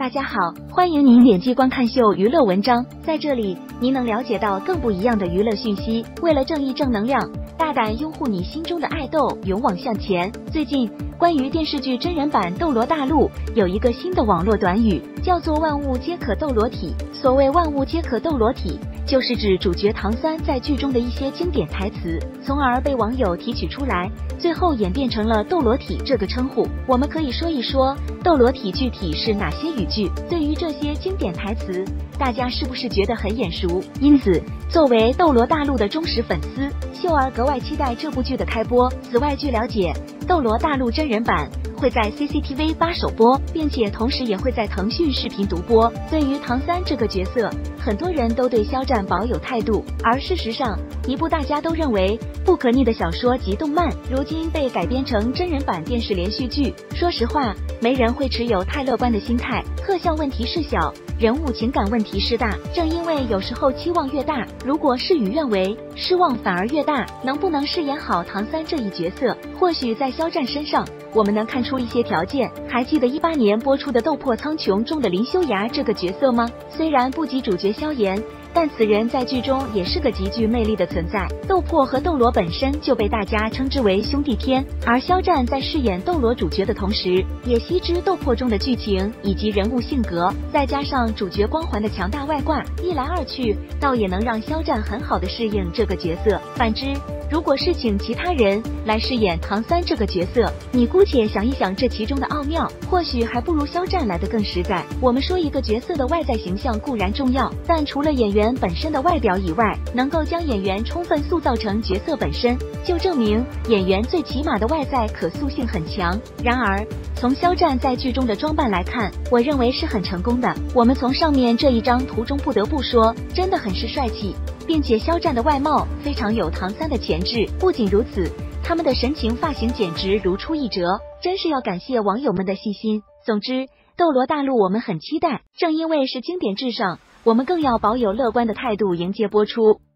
大家好，欢迎您点击观看秀娱乐文章，在这里您能了解到更不一样的娱乐讯息。为了正义正能量，大胆拥护你心中的爱豆，勇往向前。最近关于电视剧真人版《斗罗大陆》有一个新的网络短语，叫做万物皆可斗罗体。所谓万物皆可斗罗体，就是指主角唐三在剧中的一些经典台词，从而被网友提取出来，最后演变成了斗罗体这个称呼。我们可以说一说斗罗体具体是哪些语句。对于这些经典台词，大家是不是觉得很眼熟？因此作为斗罗大陆的忠实粉丝，秀儿格外期待这部剧的开播。此外，据了解，斗罗大陆真人版会在 CCTV8 首播，并且同时也会在腾讯视频独播。对于唐三这个角色，很多人都对肖战保有态度，而事实上，一部大家都认为不可逆的小说及动漫，如今被改编成真人版电视连续剧。说实话，没人会持有太乐观的心态，特效问题是小，人物情感问题是大。正因为有时候期望越大，如果事与愿违，失望反而越大。能不能饰演好唐三这一角色，或许在肖战身上我们能看出一些条件。还记得18年播出的《斗破苍穹》中的林修崖这个角色吗？虽然不及主角萧炎，但此人在剧中也是个极具魅力的存在。斗破和斗罗本身就被大家称之为兄弟篇，而肖战在饰演斗罗主角的同时，也悉知斗破中的剧情以及人物性格，再加上主角光环的强大外挂，一来二去，倒也能让肖战很好的适应这个角色。反之，如果是请其他人来饰演唐三这个角色，你姑且想一想这其中的奥妙，或许还不如肖战来得更实在。我们说一个角色的外在形象固然重要，但除了演员本身的外表以外，能够将演员充分塑造成角色本身，就证明演员最起码的外在可塑性很强。然而，从肖战在剧中的装扮来看，我认为是很成功的。我们从上面这一张图中不得不说，真的很是帅气，并且肖战的外貌非常有唐三的潜质。不仅如此，他们的神情发型简直如出一辙，真是要感谢网友们的细心。总之，斗罗大陆我们很期待，正因为是经典至上，我们更要保有乐观的态度迎接播出。